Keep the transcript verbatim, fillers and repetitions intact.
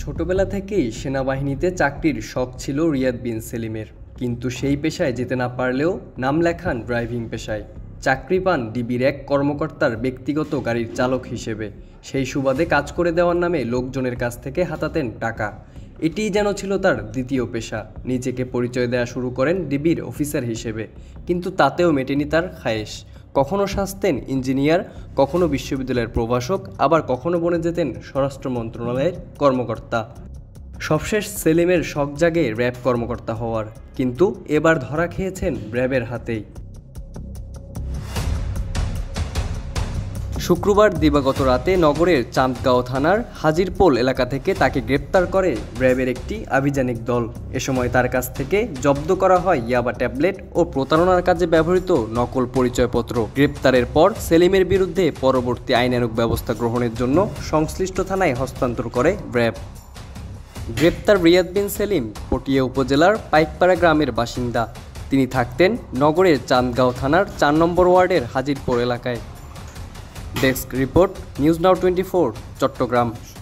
ছোটবেলা থেকেই সেনাবাহিনীতে চাকরির শখ ছিল রিয়াদ বিন সেলিমের, কিন্তু সেই পেশায় যেতে না পারলেও নাম লেখান ড্রাইভিং পেশায়। চাকরি পান ডিবির এক কর্মকর্তার ব্যক্তিগত গাড়ির চালক হিসেবে। সেই সুবাদে কাজ করে দেওয়ার নামে লোকজনের কাছ থেকে হাতাতেন টাকা। এটিই যেন ছিল তার দ্বিতীয় পেশা। নিজেকে পরিচয় দেওয়া শুরু করেন ডিবির অফিসার হিসেবে, কিন্তু তাতেও মেটেনি তার খায়েশ। কখনো সাজতেন ইঞ্জিনিয়ার, কখনো বিশ্ববিদ্যালয়ের প্রভাষক, আবার কখনো বনে যেতেন স্বরাষ্ট্র মন্ত্রণালয়ের কর্মকর্তা। সবশেষ সেলিমের শখ জাগে র্যাব কর্মকর্তা হওয়ার, কিন্তু এবার ধরা খেয়েছেন র্যাবের হাতেই। শুক্রবার দিবাগত রাতে নগরের চান্দগাঁও থানার হাজিরপোল এলাকা থেকে তাকে গ্রেপ্তার করে র্যাবের একটি আভিযানিক দল। এ সময় তার কাছ থেকে জব্দ করা হয় ইয়াবা ট্যাবলেট ও প্রতারণার কাজে ব্যবহৃত নকল পরিচয়পত্র। গ্রেপ্তারের পর সেলিমের বিরুদ্ধে পরবর্তী আইনানুগ ব্যবস্থা গ্রহণের জন্য সংশ্লিষ্ট থানায় হস্তান্তর করে র্যাব। গ্রেপ্তার রিয়াদ বিন সেলিম পটিয়া উপজেলার পাইকপাড়া গ্রামের বাসিন্দা। তিনি থাকতেন নগরের চান্দগাঁও থানার চার নম্বর ওয়ার্ডের হাজিরপুর এলাকায়। Desk report, news now twenty four, Chittagong.